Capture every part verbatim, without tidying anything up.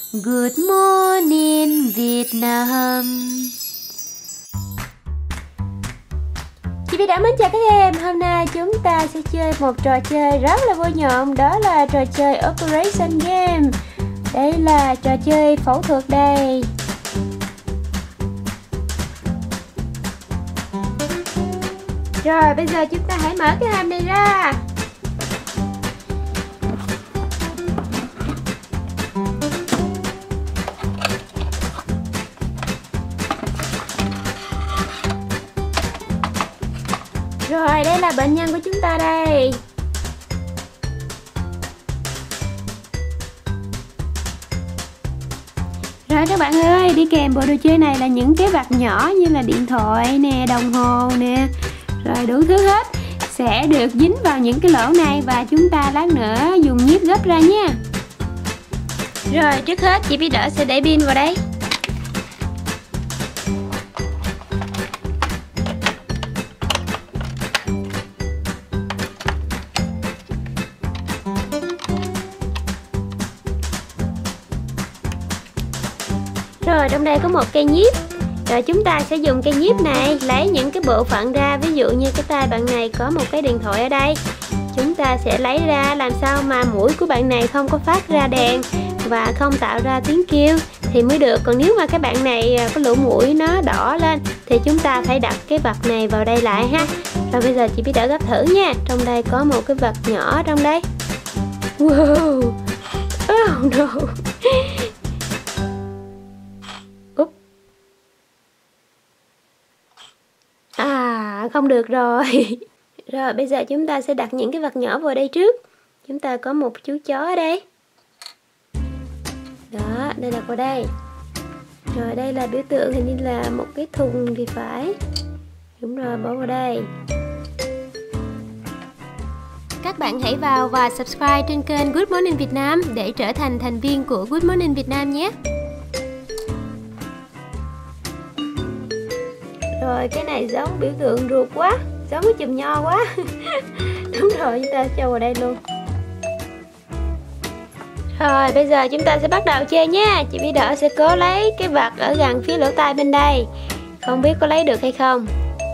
Good morning Vietnam. Chị Bí Đỏ mến chào các em. Hôm nay chúng ta sẽ chơi một trò chơi rất là vui nhộn. Đó là trò chơi Operation Game. Đây là trò chơi phẫu thuật đây. Rồi bây giờ chúng ta hãy mở cái hàm này ra. Rồi đây là bệnh nhân của chúng ta đây. Rồi các bạn ơi, đi kèm bộ đồ chơi này là những cái vặt nhỏ như là điện thoại nè, đồng hồ nè, rồi đủ thứ hết sẽ được dính vào những cái lỗ này và chúng ta lát nữa dùng nhíp gấp ra nha. Rồi trước hết chị Bí Đỏ sẽ để pin vào đây. Rồi trong đây có một cây nhíp. Rồi chúng ta sẽ dùng cây nhíp này lấy những cái bộ phận ra. Ví dụ như cái tay bạn này có một cái điện thoại ở đây. Chúng ta sẽ lấy ra làm sao mà mũi của bạn này không có phát ra đèn và không tạo ra tiếng kêu thì mới được. Còn nếu mà cái bạn này có lỗ mũi nó đỏ lên thì chúng ta phải đặt cái vật này vào đây lại ha. Rồi bây giờ chị Bí Đỏ gấp thử nha. Trong đây có một cái vật nhỏ trong đây. Wow. Oh no. À, không được rồi. Rồi bây giờ chúng ta sẽ đặt những cái vật nhỏ vào đây trước. Chúng ta có một chú chó ở đây. Đó, đây đặt vào đây. Rồi đây là biểu tượng hình như là một cái thùng thì phải. Đúng rồi, bỏ vào đây. Các bạn hãy vào và subscribe trên kênh Good Morning Vietnam để trở thành thành viên của Good Morning Vietnam nhé. Rồi cái này giống biểu tượng ruột quá, giống cái chùm nho quá. Đúng rồi, chúng ta cho vào đây luôn. Rồi bây giờ chúng ta sẽ bắt đầu chơi nha. Chị Bí Đỏ sẽ cố lấy cái vật ở gần phía lỗ tai bên đây. Không biết có lấy được hay không.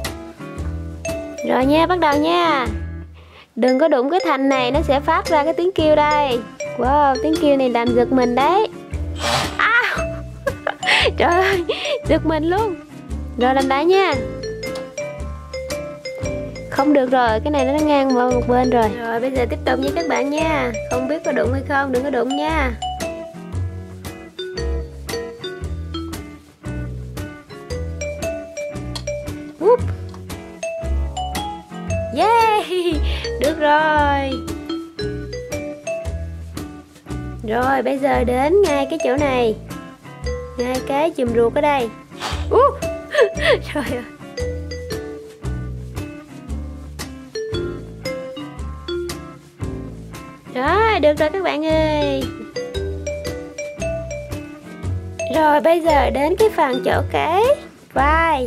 Rồi nha, bắt đầu nha. Đừng có đụng cái thành này, nó sẽ phát ra cái tiếng kêu đây. Wow, tiếng kêu này làm giật mình đấy. À, trời ơi, giật mình luôn. Rồi làm lại nha. Không được rồi, cái này nó ngang vào một bên rồi. Rồi bây giờ tiếp tục nha các bạn nha. Không biết có đụng hay không, đừng có đụng nha. Whoop. Yeah, được rồi. Rồi bây giờ đến ngay cái chỗ này. Ngay cái chùm ruột ở đây. Uh. Trời ơi. Rồi được rồi các bạn ơi. Rồi bây giờ đến cái phần chỗ cái vai.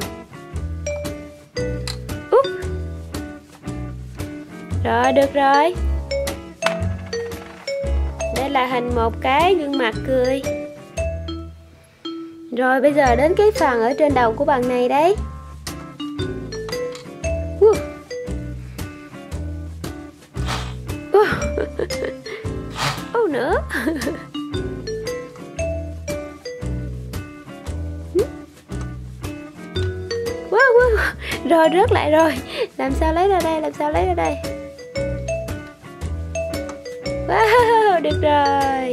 Úp. Rồi được rồi. Đây là hình một cái gương mặt cười. Rồi bây giờ đến cái phần ở trên đầu của bạn này đấy. Uh. Uh. Oh nữa. Wow, wow. Rồi rớt lại rồi. Làm sao lấy ra đây, làm sao lấy ra đây. Wow, được rồi.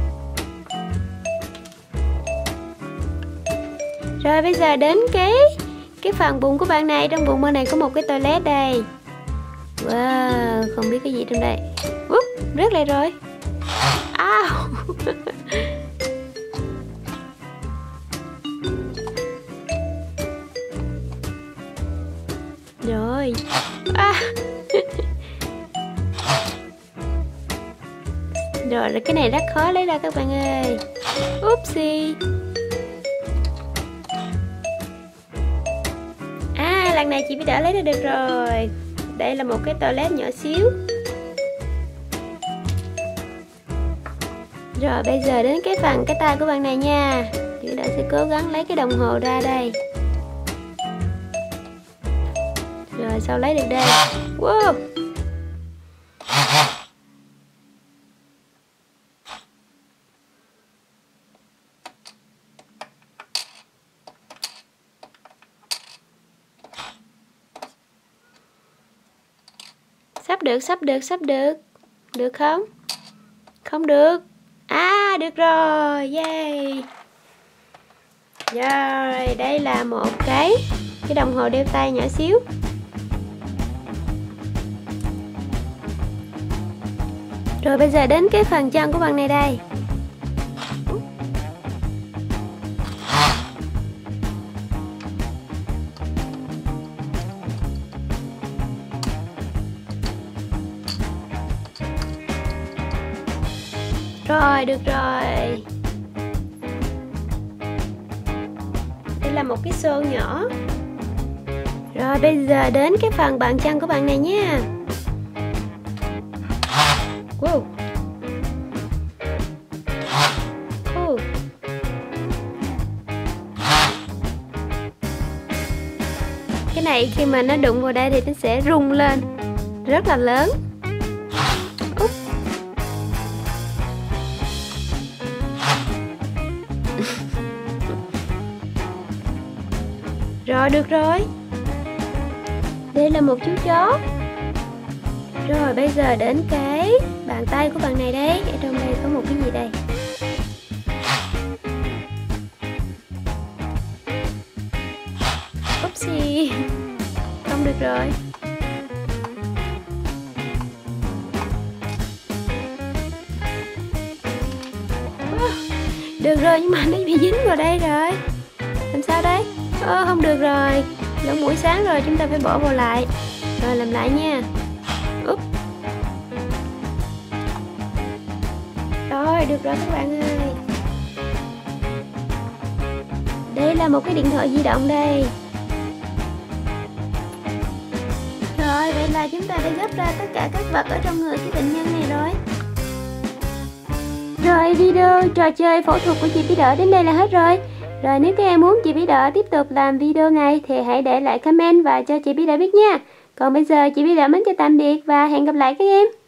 Rồi bây giờ đến cái cái phần bụng của bạn này. Trong bụng bạn này có một cái toilet đây. Wow, không biết cái gì trong đây. Úp, rớt lại rồi. Ow. Rồi à. Rồi cái này rất khó lấy ra các bạn ơi. Oopsie. À lần này chị Bí Đỏ lấy ra được rồi. Đây là một cái toilet nhỏ xíu. Rồi bây giờ đến cái phần cái tay của bạn này nha. Chị đã sẽ cố gắng lấy cái đồng hồ ra đây. Rồi sao lấy được đây? Wow. Sắp được, sắp được, sắp được. Được không? Không được. À, được rồi. Yay. Rồi, đây là một cái cái đồng hồ đeo tay nhỏ xíu. Rồi bây giờ đến cái phần chân của bạn này đây. Rồi, được rồi. Đây là một cái xô nhỏ. Rồi bây giờ đến cái phần bàn chân của bạn này nha. Wow. Wow. Cái này khi mà nó đụng vào đây thì nó sẽ rung lên rất là lớn. Úp. Rồi, được rồi. Đây là một chú chó. Rồi bây giờ đến cái bàn tay của bạn này đấy. Ở trong đây có một cái gì đây? Oopsie. Không được rồi. Được rồi, nhưng mà nó bị dính vào đây rồi. Làm sao đây? Ơ, không được rồi. Lỗ mũi sáng rồi, chúng ta phải bỏ vào lại. Rồi làm lại nha. Úp. Rồi, được rồi các bạn ơi. Đây là một cái điện thoại di động đây. Rồi, vậy là chúng ta đã gấp ra tất cả các vật ở trong người cái bệnh nhân này rồi. Rồi, video trò chơi phẫu thuật của chị Bí Đỡ đến đây là hết rồi. Rồi nếu các em muốn chị Bí Đỡ tiếp tục làm video này thì hãy để lại comment và cho chị Bí Đỡ biết nha. Còn bây giờ chị Bí Đỡ mến chào tạm biệt và hẹn gặp lại các em.